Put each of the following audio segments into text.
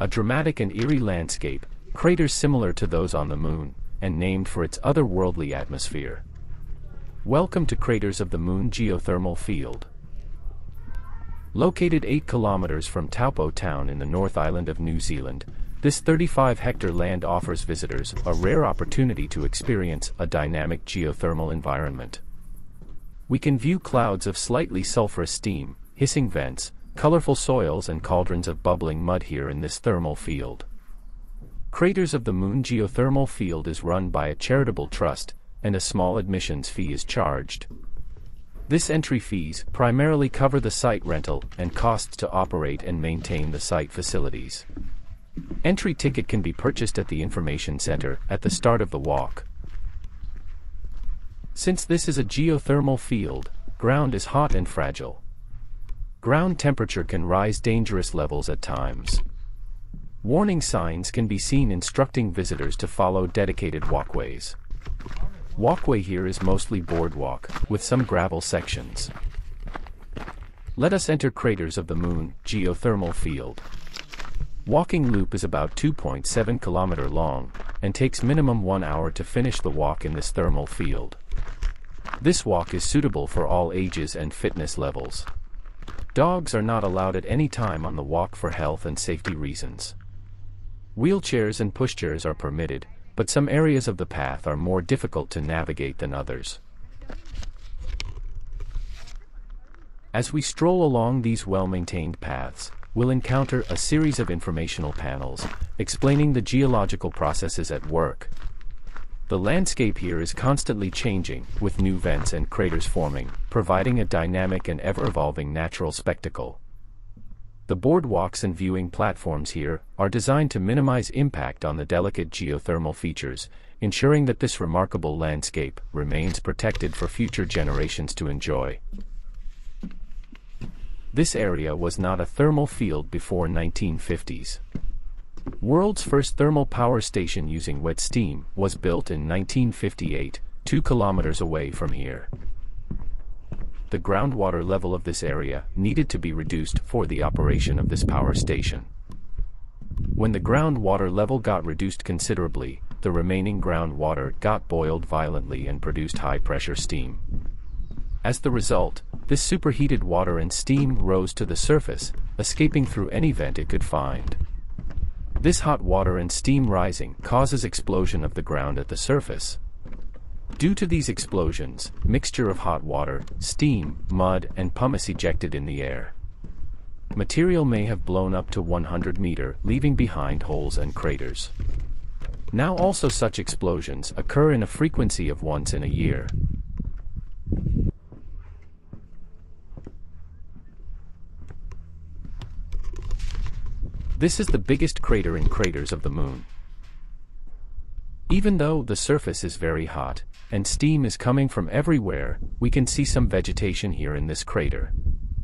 a dramatic and eerie landscape, craters similar to those on the Moon, and named for its otherworldly atmosphere. Welcome to Craters of the Moon Geothermal Field. Located 8 kilometers from Taupo town in the North Island of New Zealand, this 35-hectare land offers visitors a rare opportunity to experience a dynamic geothermal environment. We can view clouds of slightly sulphurous steam, hissing vents, colorful soils and cauldrons of bubbling mud here in this thermal field. Craters of the Moon Geothermal Field is run by a charitable trust, and a small admissions fee is charged. This entry fees primarily cover the site rental and costs to operate and maintain the site facilities. Entry ticket can be purchased at the information center at the start of the walk. Since this is a geothermal field, ground is hot and fragile. Ground temperature can rise dangerous levels at times. Warning signs can be seen instructing visitors to follow dedicated walkways. Walkway here is mostly boardwalk, with some gravel sections. Let us enter Craters of the Moon Geothermal Field. Walking loop is about 2.7 km long, and takes minimum 1 hour to finish the walk in this thermal field. This walk is suitable for all ages and fitness levels. Dogs are not allowed at any time on the walk for health and safety reasons. Wheelchairs and pushchairs are permitted, but some areas of the path are more difficult to navigate than others. As we stroll along these well-maintained paths, we'll encounter a series of informational panels, explaining the geological processes at work. The landscape here is constantly changing, with new vents and craters forming, providing a dynamic and ever-evolving natural spectacle. The boardwalks and viewing platforms here are designed to minimize impact on the delicate geothermal features, ensuring that this remarkable landscape remains protected for future generations to enjoy. This area was not a thermal field before 1950s. World's first thermal power station using wet steam was built in 1958, 2 kilometers away from here. The groundwater level of this area needed to be reduced for the operation of this power station. When the groundwater level got reduced considerably, the remaining groundwater got boiled violently and produced high-pressure steam. As the result, this superheated water and steam rose to the surface, escaping through any vent it could find. This hot water and steam rising causes explosion of the ground at the surface. Due to these explosions, mixture of hot water, steam, mud, and pumice ejected in the air. Material may have blown up to 100 meters, leaving behind holes and craters. Now also such explosions occur in a frequency of once in a year. This is the biggest crater in Craters of the Moon. Even though the surface is very hot, and steam is coming from everywhere, we can see some vegetation here in this crater.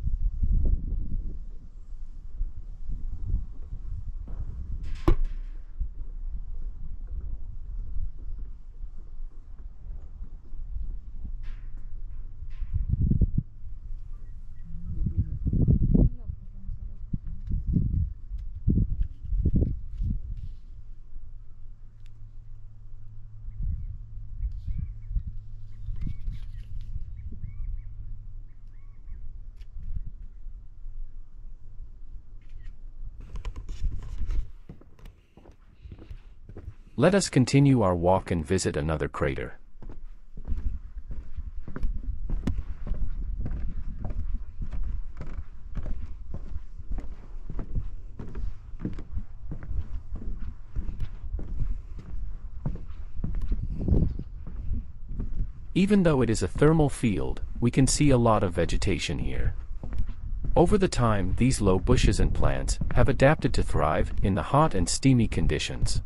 Let us continue our walk and visit another crater. Even though it is a thermal field, we can see a lot of vegetation here. Over the time, these low bushes and plants have adapted to thrive in the hot and steamy conditions.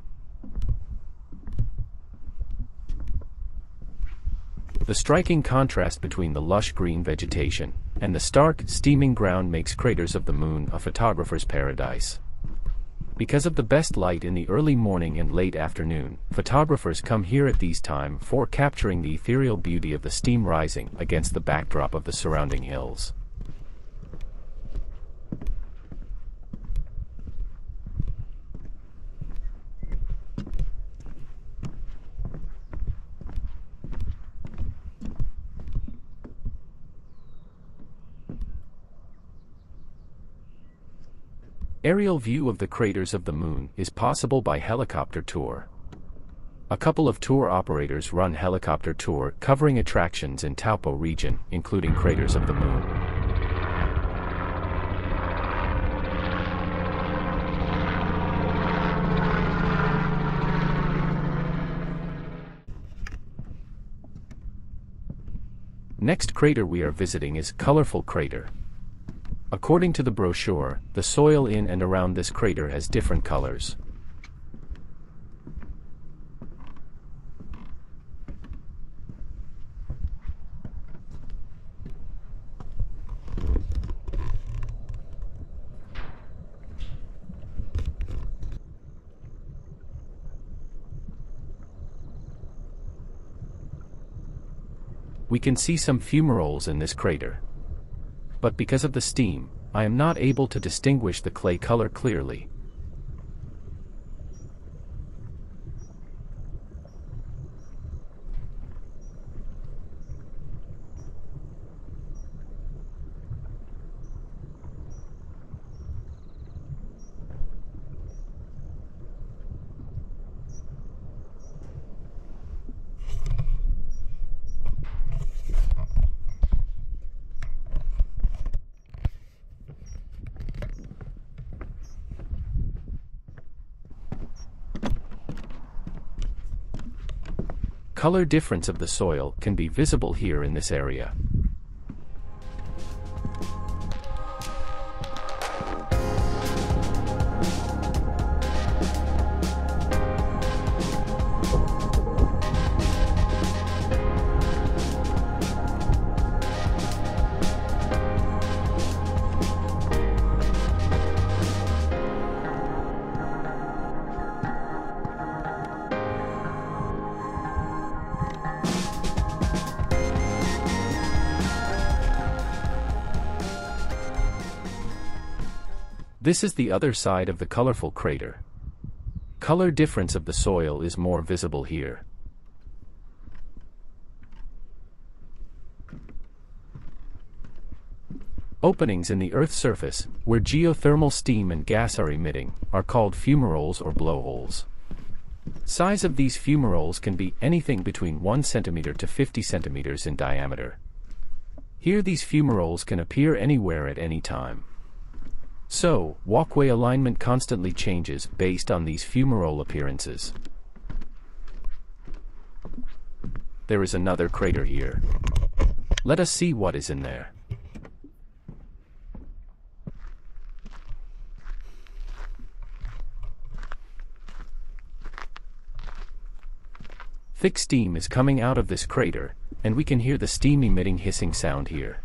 The striking contrast between the lush green vegetation and the stark, steaming ground makes Craters of the Moon a photographer's paradise. Because of the best light in the early morning and late afternoon, photographers come here at these times for capturing the ethereal beauty of the steam rising against the backdrop of the surrounding hills. Aerial view of the craters of the Moon is possible by helicopter tour. A couple of tour operators run helicopter tour covering attractions in Taupo region, including craters of the Moon. Next crater we are visiting is Colorful Crater. According to the brochure, the soil in and around this crater has different colors. We can see some fumaroles in this crater. But because of the steam, I am not able to distinguish the clay color clearly. Color difference of the soil can be visible here in this area. This is the other side of the colorful crater. Color difference of the soil is more visible here. Openings in the Earth's surface, where geothermal steam and gas are emitting, are called fumaroles or blowholes. Size of these fumaroles can be anything between 1 centimeter to 50 centimeters in diameter. Here these fumaroles can appear anywhere at any time. So, walkway alignment constantly changes based on these fumarole appearances. There is another crater here. Let us see what is in there. Thick steam is coming out of this crater, and we can hear the steam emitting hissing sound here.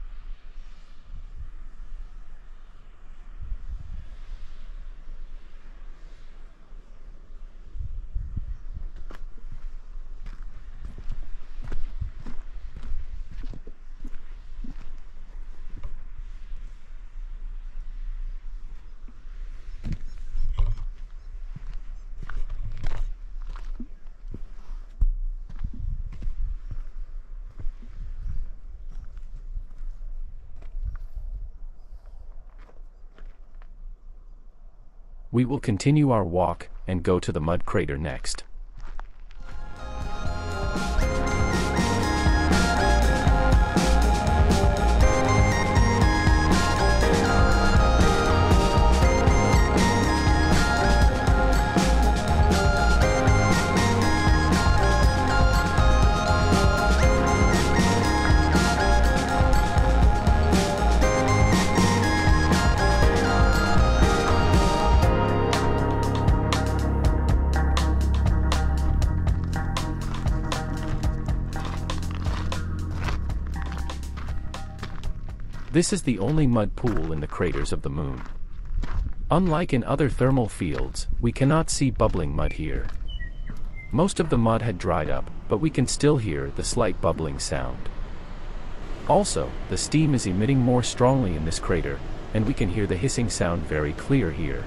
We will continue our walk and go to the mud crater next. This is the only mud pool in the craters of the Moon. Unlike in other thermal fields, we cannot see bubbling mud here. Most of the mud had dried up, but we can still hear the slight bubbling sound. Also, the steam is emitting more strongly in this crater, and we can hear the hissing sound very clear here.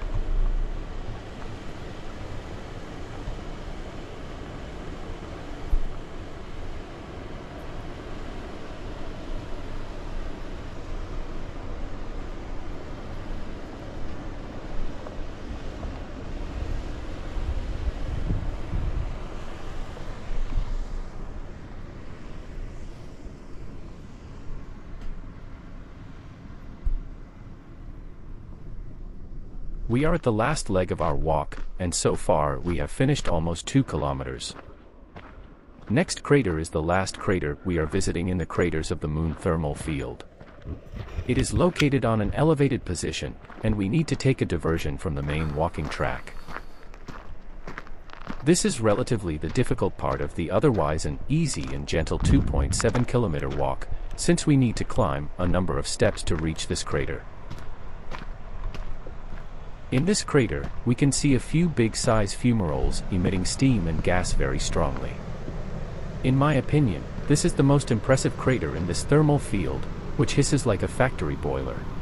We are at the last leg of our walk, and so far we have finished almost 2 kilometers. Next crater is the last crater we are visiting in the craters of the Moon thermal field. It is located on an elevated position, and we need to take a diversion from the main walking track. This is relatively the difficult part of the otherwise an easy and gentle 2.7-kilometer walk, since we need to climb a number of steps to reach this crater. In this crater, we can see a few big-size fumaroles emitting steam and gas very strongly. In my opinion, this is the most impressive crater in this thermal field, which hisses like a factory boiler.